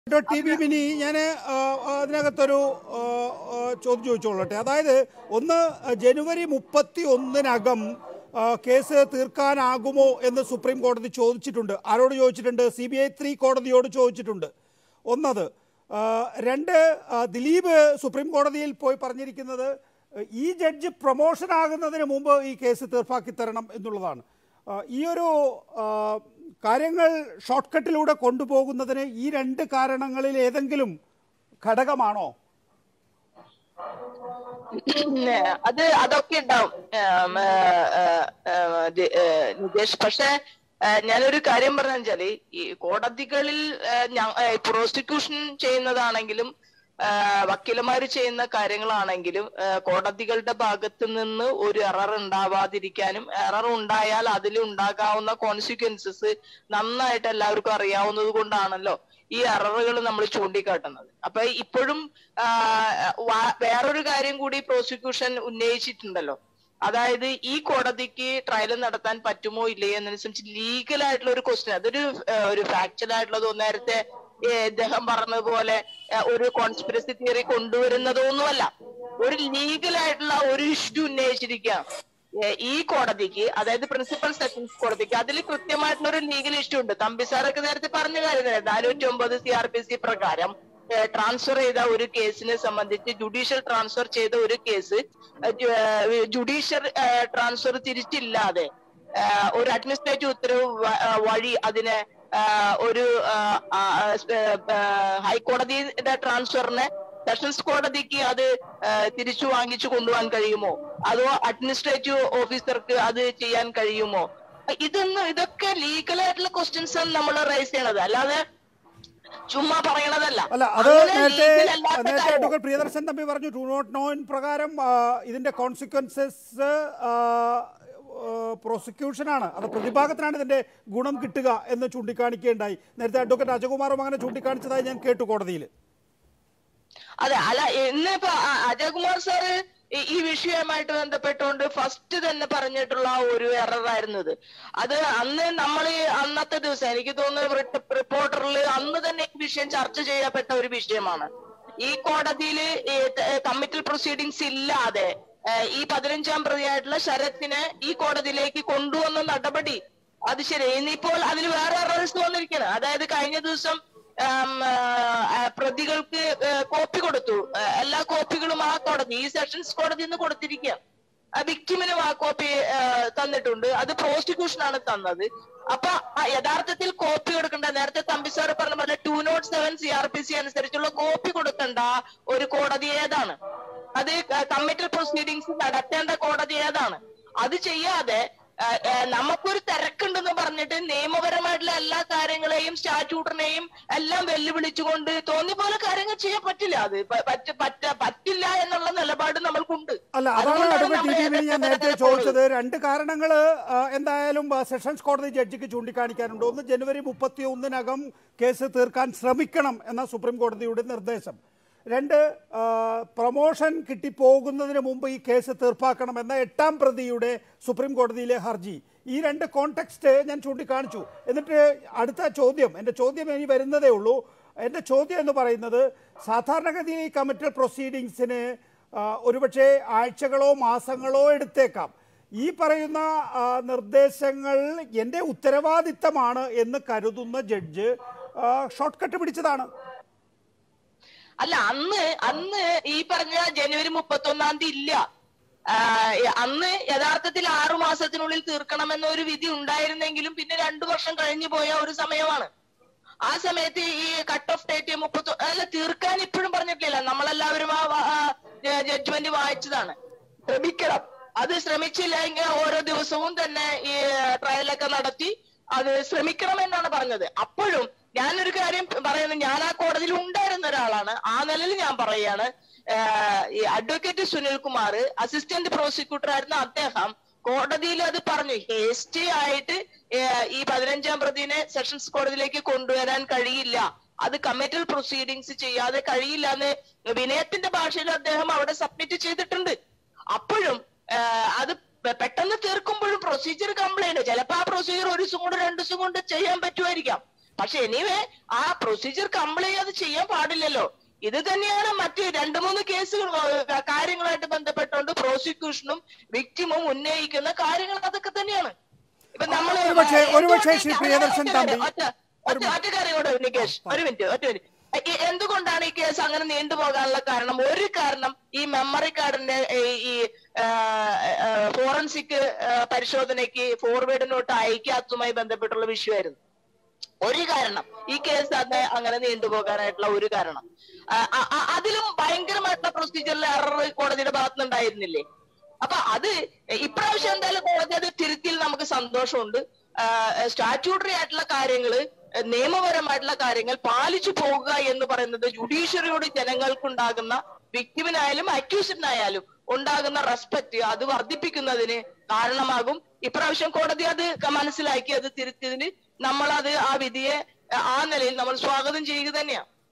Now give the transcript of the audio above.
T B mini ഞാൻ അതിനകത്തൊരു ചോദ്യം ചോദിച്ചോളട്ടെ. അതായത് ഒന്ന്, ജനുവരി 31-നകം കേസ് തീർക്കാനാകുമോ എന്ന് സുപ്രീം കോടതി ചോദിച്ചിട്ടുണ്ട്. ആരോട് ചോദിച്ചിട്ടുണ്ട്? CBI 3 കോടതിയോട് ചോദിച്ചിട്ടുണ്ട്. ഒന്നത്. രണ്ട്, ദിലീപ് സുപ്രീം കോടതിയിൽ പോയി പറഞ്ഞിരിക്കുന്നത് ഈ ജഡ്ജ് പ്രൊമോഷൻ ആകുന്നതിന് മുമ്പ് ഈ കേസ് തീർപ്പാക്കി തരണം എന്നുള്ളതാണ്. ഈ ഒരു കാര്യങ്ങൾ ഷോർട്ട് കട്ടിലൂടെ കൊണ്ടുപോകുന്നതിന് ഈ രണ്ട് കാരണങ്ങളിൽ ഏതെങ്കിലും ഘടകമാണോ? അതൊക്കെ ഉണ്ടാവും നിതേഷ്. പക്ഷെ ഞാനൊരു കാര്യം പറഞ്ഞാല് ഈ കോടതികളിൽ പ്രോസിക്യൂഷൻ ചെയ്യുന്നതാണെങ്കിലും വക്കീലന്മാര് ചെയ്യുന്ന കാര്യങ്ങളാണെങ്കിലും കോടതികളുടെ ഭാഗത്ത് നിന്ന് ഒരു എറർ ഉണ്ടാവാതിരിക്കാനും, എറർ ഉണ്ടായാൽ അതിൽ ഉണ്ടാകാവുന്ന കോൺസിക്വൻസസ് നന്നായിട്ട് എല്ലാവർക്കും അറിയാവുന്നത് കൊണ്ടാണല്ലോ ഈ എററുകൾ നമ്മൾ ചൂണ്ടിക്കാട്ടുന്നത്. അപ്പൊ ഇപ്പോഴും വേറൊരു കാര്യം കൂടി പ്രോസിക്യൂഷൻ ഉന്നയിച്ചിട്ടുണ്ടല്ലോ. അതായത് ഈ കോടതിക്ക് ട്രയൽ നടത്താൻ പറ്റുമോ ഇല്ലയോ എന്നനുസരിച്ച് ലീഗൽ ആയിട്ടുള്ള ഒരു ക്വസ്റ്റ്യൻ, അതൊരു ഫാക്ച്വൽ ആയിട്ടുള്ളതോ നേരത്തെ ഇദ്ദേഹം പറഞ്ഞതുപോലെ ഒരു കോൺസ്പിറസി തിയറി കൊണ്ടുവരുന്നതൊന്നുമല്ല, ഒരു ലീഗൽ ആയിട്ടുള്ള ഒരു ഇഷ്യൂ ഉന്നയിച്ചിരിക്കുകയാണ് ഈ കോടതിക്ക്. അതായത് പ്രിൻസിപ്പൽ സെഷൻസ് കോടതിക്ക് അതിൽ കൃത്യമായിട്ടുള്ള ഒരു ലീഗൽ ഇഷ്യൂ ഉണ്ട്. തമ്പിസാറൊക്കെ നേരത്തെ പറഞ്ഞ കാര്യം 409 CRPC പ്രകാരം ട്രാൻസ്ഫർ ചെയ്ത ഒരു കേസിനെ സംബന്ധിച്ച് ജുഡീഷ്യൽ ട്രാൻസ്ഫർ ചെയ്ത ഒരു കേസ് ജുഡീഷ്യൽ ട്രാൻസ്ഫർ തിരിച്ചില്ലാതെ ഒരു അഡ്മിനിസ്ട്രേറ്റീവ് ഉത്തരവ് വഴി അതിനെ ഒരു ഹൈക്കോടതിയുടെ ട്രാൻസ്ഫറിനെ സെഷൻസ് കോടതിക്ക് അത് തിരിച്ചു വാങ്ങിച്ചു കൊണ്ടുപോകാൻ കഴിയുമോ, അതോ അഡ്മിനിസ്ട്രേറ്റീവ് ഓഫീസർക്ക് അത് ചെയ്യാൻ കഴിയുമോ? ഇതൊക്കെ ലീഗലായിട്ടുള്ള ക്വസ്റ്റ്യൻസ് ആണ് നമ്മൾ റൈസ് ചെയ്യണത്, അല്ലാതെ ചുമ്മാ പറയണതല്ല. അല്ല, അത് നേരത്തെ അഡ്വക്കേറ്റ് പ്രിയദർശൻ തമ്പി പറഞ്ഞു 209 പ്രകാരം ഇതിന്റെ കോൺസിക്വൻസസ് പ്രോസിക്യൂഷനാണ്, അത് പ്രതിഭാഗത്തിനാണ് ഇതിന്റെ ഗുണം കിട്ടുക എന്ന് ചൂണ്ടിക്കാണിക്കുകയുണ്ടായി. നേരത്തെ അഡ്വക്കേറ്റ് അജയകുമാറും അങ്ങനെ ചൂണ്ടിക്കാണിച്ചതായി ഞാൻ കേട്ടു കോടതിയിൽ. അതെ, അല്ല ഇന്നിപ്പോ അജയകുമാർ സാറ് ഈ വിഷയവുമായിട്ട് ബന്ധപ്പെട്ടുകൊണ്ട് ഫസ്റ്റ് തന്നെ പറഞ്ഞിട്ടുള്ള ഒരു എററായിരുന്നത് അത്. അന്ന് നമ്മൾ അന്നത്തെ ദിവസം എനിക്ക് തോന്നുന്നു റിപ്പോർട്ടറിൽ അന്ന് തന്നെ ഈ വിഷയം ചർച്ച ചെയ്യപ്പെട്ട ഒരു വിഷയമാണ്. ഈ കോടതിയിൽ കമ്മിറ്റൽ പ്രൊസീഡിങ്സ് ഇല്ലാതെ ഈ 15-ാം പ്രതിയായിട്ടുള്ള ശരത്തിനെ ഈ കോടതിയിലേക്ക് കൊണ്ടുവന്ന നടപടി അത് ശരി. ഇനിയിപ്പോൾ അതിൽ വേറെ എറേഴ്സ് വന്നിരിക്കുകയാണ്. അതായത് കഴിഞ്ഞ ദിവസം പ്രതികൾക്ക് കോപ്പി കൊടുത്തു. എല്ലാ കോപ്പികളും ആ കോടതി, ഈ സെഷൻസ് കോടതി നിന്ന് കൊടുത്തിരിക്കുക. വിക്ടിമിനും ആ കോപ്പി തന്നിട്ടുണ്ട്. അത് പ്രോസിക്യൂഷനാണ് തന്നത്. അപ്പൊ യഥാർത്ഥത്തിൽ കോപ്പി കൊടുക്കേണ്ട, നേരത്തെ തമ്പിസാർ പറഞ്ഞ പോലെ 207 CRPC അനുസരിച്ചുള്ള കോപ്പി കൊടുക്കേണ്ട ഒരു കോടതി ഏതാണ്? അത് കമ്മിറ്റൽ പ്രൊസീഡിങ്സ് നടത്തേണ്ട കോടതി ഏതാണ്? അത് ചെയ്യാതെ നമുക്കൊരു തിരക്കുണ്ടെന്ന് പറഞ്ഞിട്ട് നിയമപരമായിട്ടുള്ള എല്ലാ കാര്യങ്ങളെയും സ്റ്റാറ്റ്യൂട്ടിനെയും എല്ലാം വെല്ലുവിളിച്ചുകൊണ്ട് തോന്നിയ പോലെ കാര്യങ്ങൾ ചെയ്യാൻ പറ്റില്ല. അത് പറ്റില്ല എന്നുള്ള നിലപാട് നമ്മൾക്കുണ്ട്. അല്ല, അതാണ് ഞാൻ നേരത്തെ ചോദിച്ചത്. രണ്ട് കാരണങ്ങൾ എന്തായാലും സെഷൻസ് കോടതി ജഡ്ജിക്ക് ചൂണ്ടിക്കാണിക്കാനുണ്ട്. ഒന്ന്, ജനുവരി 31-നകം കേസ് തീർക്കാൻ ശ്രമിക്കണം എന്ന സുപ്രീം കോടതിയുടെ നിർദ്ദേശം. രണ്ട്, പ്രൊമോഷൻ കിട്ടിപ്പോകുന്നതിന് മുമ്പ് ഈ കേസ് തീർപ്പാക്കണമെന്ന 8-ാം പ്രതിയുടെ സുപ്രീം കോടതിയിലെ ഹർജി. ഈ രണ്ട് കോണ്ടെക്സ്റ്റ് ഞാൻ ചൂണ്ടിക്കാണിച്ചു. എന്നിട്ട് അടുത്ത ചോദ്യം, എൻ്റെ ചോദ്യം ഇനി വരുന്നതേ ഉള്ളൂ. എൻ്റെ ചോദ്യം എന്ന് പറയുന്നത്, സാധാരണഗതിയിൽ ഈ കമ്മിറ്റൽ പ്രൊസീഡിങ്സിന് ഒരുപക്ഷെ ആഴ്ചകളോ മാസങ്ങളോ എടുത്തേക്കാം. ഈ പറയുന്ന നിർദ്ദേശങ്ങൾ എൻ്റെ ഉത്തരവാദിത്തമാണ് എന്ന് കരുതുന്ന ജഡ്ജ് ഷോർട്ട് കട്ട് പിടിച്ചതാണ്. അല്ല, അന്ന് ഈ പറഞ്ഞ ജനുവരി 31-ാം തീയതി ഇല്ല. അന്ന് യഥാർത്ഥത്തിൽ 6 മാസത്തിനുള്ളിൽ തീർക്കണമെന്ന ഒരു വിധി ഉണ്ടായിരുന്നെങ്കിലും പിന്നെ 2 വർഷം കഴിഞ്ഞു പോയ ഒരു സമയമാണ്. ആ സമയത്ത് ഈ കട്ട് ഓഫ് ഡേറ്റ് 30 അല്ല, തീർക്കാൻ ഇപ്പോഴും പറഞ്ഞിട്ടില്ല. നമ്മളെല്ലാവരും ആ ജഡ്ജ്മെന്റ് വായിച്ചതാണ്. ശ്രമിക്കണം. അത് ശ്രമിച്ചില്ല എങ്കിൽ ഓരോ ദിവസവും തന്നെ ഈ ട്രയലൊക്കെ നടത്തി അത് ശ്രമിക്കണമെന്നാണ് പറഞ്ഞത്. അപ്പോഴും ഞാനൊരു കാര്യം പറയുന്നത്, ഞാൻ ആ കോടതിയിൽ ഉണ്ടായിരുന്ന ഒരാളാണ്. ആ നിലയിൽ ഞാൻ പറയാണ്, അഡ്വക്കേറ്റ് സുനിൽകുമാർ അസിസ്റ്റന്റ് പ്രോസിക്യൂട്ടർ ആയിരുന്ന അദ്ദേഹം കോടതിയിൽ അത് പറഞ്ഞു. ഹേസ്റ്റി ആയിട്ട് ഈ 15-ാം പ്രതിനെ സെഷൻസ് കോടതിയിലേക്ക് കൊണ്ടുവരാൻ കഴിയില്ല, അത് കമ്മിറ്റൽ പ്രൊസീഡിങ്സ് ചെയ്യാതെ കഴിയില്ല എന്ന് വിനയത്തിന്റെ ഭാഷയിൽ അദ്ദേഹം അവിടെ സബ്മിറ്റ് ചെയ്തിട്ടുണ്ട്. അപ്പോഴും അത് പെട്ടെന്ന് തീർക്കുമ്പോഴും പ്രൊസീജിയർ കംപ്ലൈന്റ്, ചിലപ്പോൾ ആ പ്രൊസീജിയർ 1 ദിവസം കൊണ്ട് 2 ദിവസം കൊണ്ട് ചെയ്യാൻ പറ്റുമായിരിക്കാം. പക്ഷെ എനിവേ ആ പ്രൊസീജിയർ കംപ്ലൈ അത് ചെയ്യാൻ പാടില്ലല്ലോ. ഇത് തന്നെയാണ് മറ്റ് 2-3 കേസുകൾ കാര്യങ്ങളായിട്ട് ബന്ധപ്പെട്ടുകൊണ്ട് പ്രോസിക്യൂഷനും വിക്ടിമും ഉന്നയിക്കുന്ന കാര്യങ്ങൾ അതൊക്കെ തന്നെയാണ്. ഇപ്പൊ നമ്മൾ ഒറ്റ കാര്യങ്ങളോട് നികേഷ്, ഒരു മിനിറ്റ്. എന്തുകൊണ്ടാണ് ഈ കേസ് അങ്ങനെ നീണ്ടുപോകാനുള്ള കാരണം? ഒരു കാരണം ഈ മെമ്മറി കാർഡിന്റെ ഈ ഫോറൻസിക് പരിശോധനയ്ക്ക് ഫോർവേഡ് നോട്ട് അയക്കാത്തതുമായി ബന്ധപ്പെട്ടുള്ള വിഷയമായിരുന്നു ഒരു കാരണം. ഈ കേസ് അങ്ങനെ നീണ്ടുപോകാനായിട്ടുള്ള ഒരു കാരണം. അതിലും ഭയങ്കരമായിട്ടുള്ള പ്രൊസീജിയറിൽ എറർ കോടതിയുടെ ഭാഗത്തുനിന്നുണ്ടായിരുന്നില്ലേ? അപ്പൊ അത് ഇപ്രാവശ്യം എന്തായാലും കോടതി അത് തിരുത്തിയിൽ നമുക്ക് സന്തോഷമുണ്ട്. സ്റ്റാറ്റ്യൂട്ടറി ആയിട്ടുള്ള കാര്യങ്ങള്, നിയമപരമായിട്ടുള്ള കാര്യങ്ങൾ പാലിച്ചു പോകുക എന്ന് പറയുന്നത് ജുഡീഷ്യറിയോട് ജനങ്ങൾക്കുണ്ടാകുന്ന, വിക്ടിമിനായാലും അക്യൂസിഡിനായാലും ഉണ്ടാകുന്ന റെസ്പെക്ട് അത് വർദ്ധിപ്പിക്കുന്നതിന് കാരണമാകും. ഇപ്രാവശ്യം കോടതി അത് മനസ്സിലാക്കി അത് തിരുത്തിയതിന് നമ്മളത് ആ വിധിയെ ആ നിലയിൽ നമ്മൾ സ്വാഗതം ചെയ്യുക തന്നെയാണ്.